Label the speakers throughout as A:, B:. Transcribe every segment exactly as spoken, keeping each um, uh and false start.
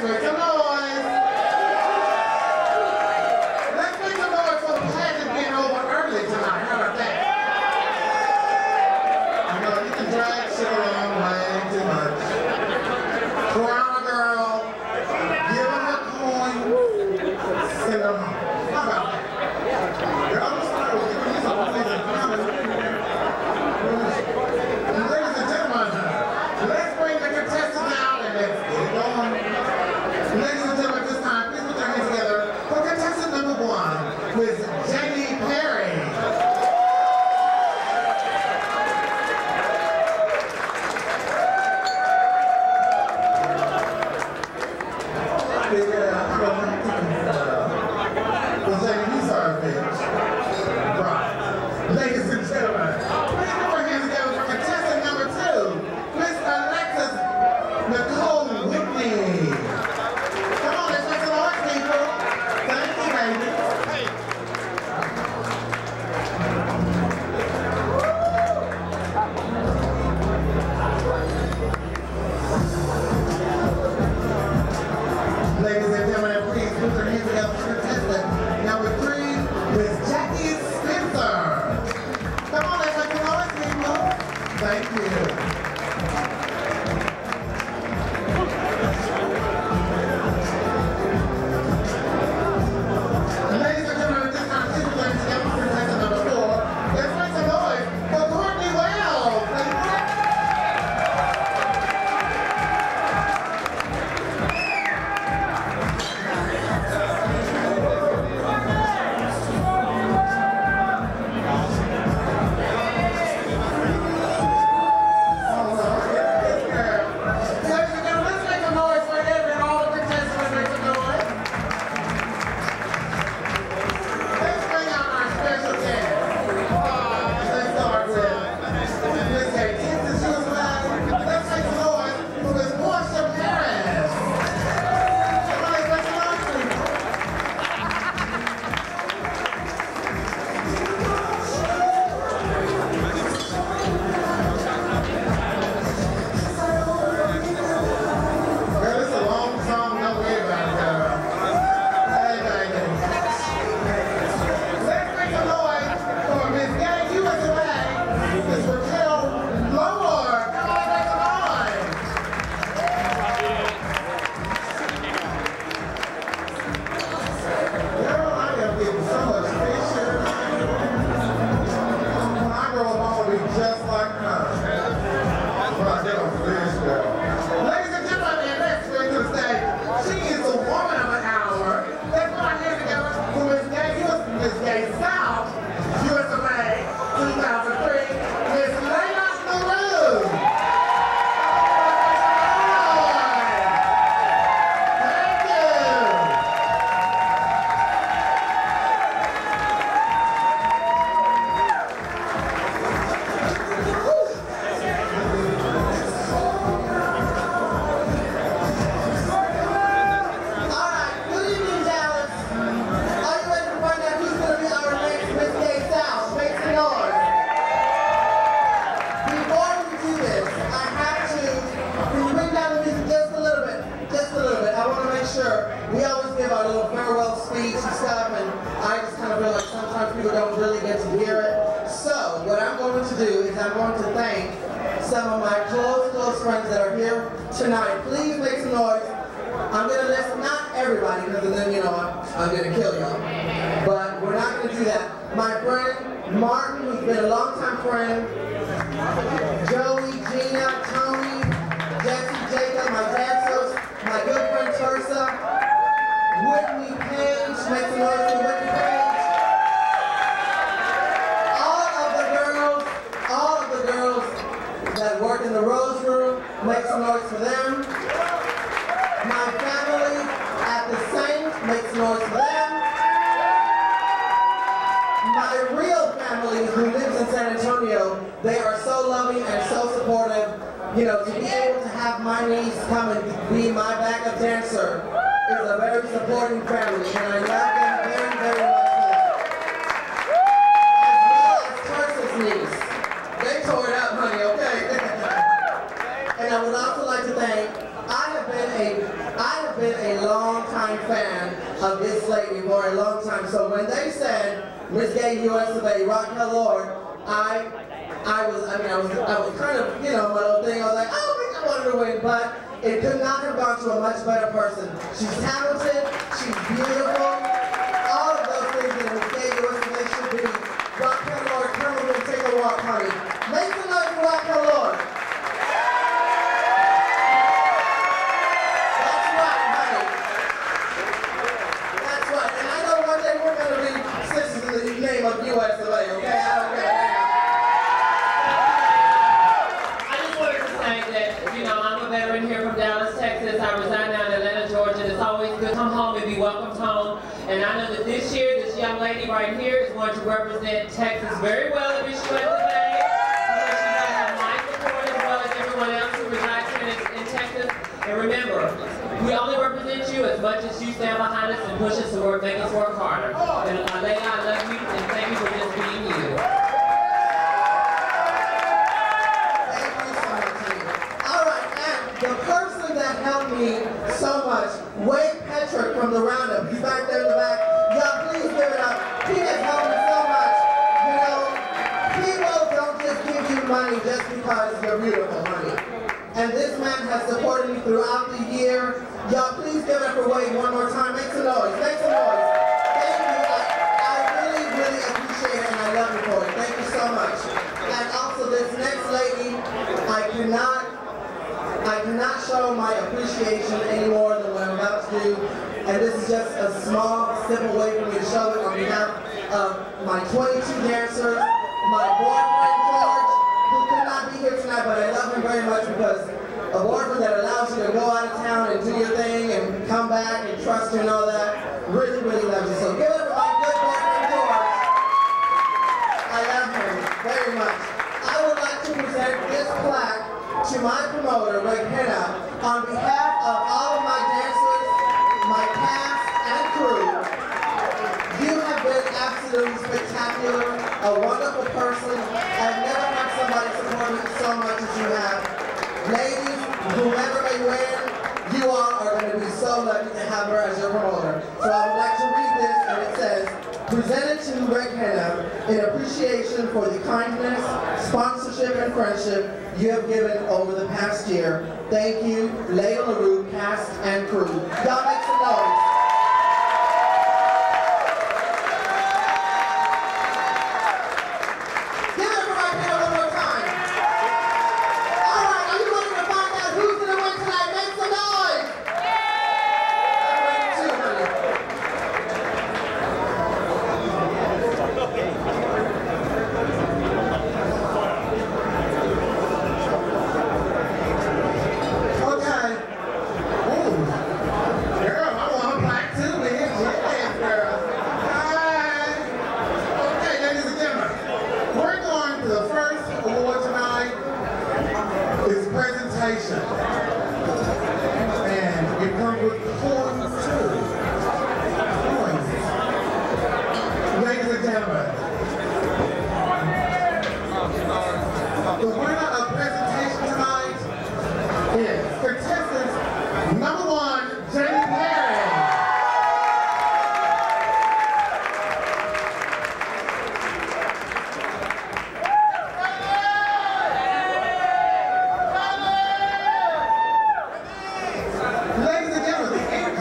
A: make some noise. Let's make some noise for the pageant being over early tonight. How about that? I know you can drag shit around way too much. Crown a girl, give her her coin, send her home. How about that? Girl, I'm sorry, we're giving you some things in common. Ladies and gentlemen, let's bring the contestants out and let's get it going. Ladies and gentlemen, this time, please put your hands together for contestant number one, Miz Jame Perry. Ladies and gentlemen, please put your hands together for contestant number two, Miss Alexis Nicole Whitney. Come on, let's make some noise, people. Thank you, baby. Hey. Ladies and gentlemen, please put your hands together for contestant number three, Miss Jackie. Come on, let's make some noise, people. Thank you. Ladies and gentlemen, at this time, please put your hands together for contestant number four. Let's make some noise for Kourtney Wells. Gay South USofA two thousand three, Miss Layla Larue. Thank you. All right, good evening, Dallas. Are you ready to find out who's going to be our next Miss Gay South? Make some noise. Before we do this, I have to, can you bring down the music just a little bit? Just a little bit. I want to make sure we always give our little farewell speech and stuff, and I just kind of feel like sometimes people don't really get to hear it. So, what I'm going to do is I'm going to thank some of my close, close friends that are here tonight. Please make some noise. I'm going to list not everybody, because then, you know, I'm, I'm going to kill y'all. But we're not going to do that. My friend Martin, who's been a long-time friend. Joey, Gina, Tony, Jesse, Jacob, my dancers, my good friend Tersa, Whitney Page, make some noise for Whitney Page. All of the girls, all of the girls that work in the Rose Room, make some noise for them. My family at the Saint, make some noise for them. My real family who lives in San Antonio, they are so loving and so supportive. You know, to be able to have my niece come and be my backup dancer is a very supporting family, and I love them very, very much for that. As well as Tersa's niece. They tore it up, honey, okay? And I would also like to thank, I have been a I have been a long-time fan of this lady for a long time. So when they said Miss Gay U S of A, Raquel Lord, I, I was, I mean, I was, I was kind of, you know, my little thing. I was like, I don't think I wanted to win, but it could not have gone to a much better person. She's talented, she's beautiful, all of those things that Miss Gay U S of A should be. Raquel Lord, come over and take a walk, honey. Make some noise for Raquel Lord. That's right, honey. That's right. And I know one day we're going to be sisters in the name of U S of A, okay? I don't care.
B: Here from Dallas, Texas. I reside now in Atlanta, Georgia. It's always good to come home and be welcomed home. And I know that this year, this young lady right here is going to represent Texas very well at Miss U S of A. She's going to have my support as well as everyone else who resides here in, in Texas. And remember, we only represent you as much as you stand behind us and push us to work, make us work harder. And uh, Layla, I love you and thank you for just being you.
A: The person that helped me so much, Wade Petrick from the Roundup, he's back there in the back. Y'all please give it up. He has helped me so much. You know, people don't just give you money just because you're beautiful, honey. And this man has supported me throughout the year. Y'all please give it up for Wade one more time. Make some noise. Make some noise. Thank you. I, I really, really appreciate it and I love you for it. Thank you so much. And also this next lady, I cannot I cannot show my appreciation any more than what I'm about to do, and this is just a small, simple way for me to show it on behalf of my twenty-two dancers, my boyfriend George, who could not be here tonight, but I love him very much because a boyfriend that allows you to go out of town and do your thing and come back and trust you and all that, really, really loves you. So give it up for my good boyfriend George. I love him very much. I would like to present this plaque to my promoter, Rick Henna, on behalf of all of my dancers, my cast, and crew. You have been absolutely spectacular, a wonderful person. I've never had somebody support me so much as you have. Ladies, whomever may win, you all are going to be so lucky to have her as your promoter. So I would like to read this, and it says, presented to Rick Henna in appreciation for the kindness, sponsorship, and friendship you have given over the past year. Thank you, Layla Larue, cast and crew. Y'all make some noise. Give it up for Rick Henna one more time. All right, are you ready to find out who's going to win tonight? Make some noise. I'm ready too, honey.
C: And it comes with coins too. Coins. Ladies and gentlemen, the winner of presentation tonight is contestant number one, Jame Perry. Ladies and gentlemen, the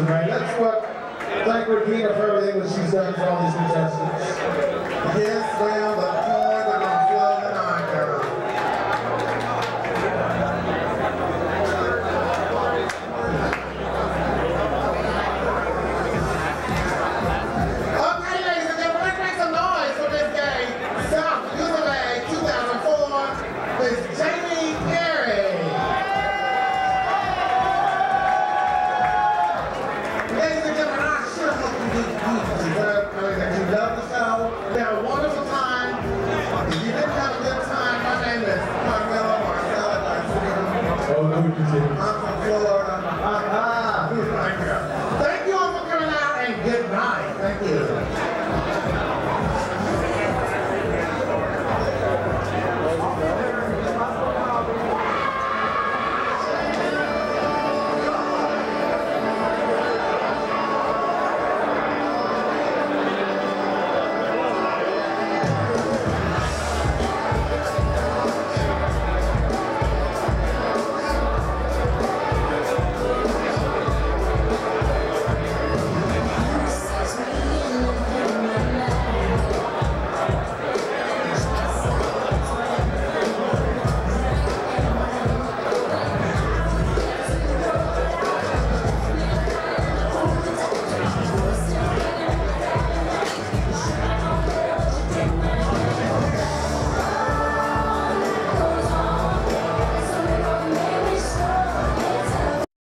C: right? Let's what, thank Regina for everything that she's done for all these contestants. Yes, well, the coins are gonna flow tonight, girl. Okay, ladies and gentlemen, let's make some noise for this Gay South USofA two thousand four. Miss Jame Perry. Ladies and gentlemen, I sure hope you did you deserve, I mean, that you love the show. You had a wonderful time. If you didn't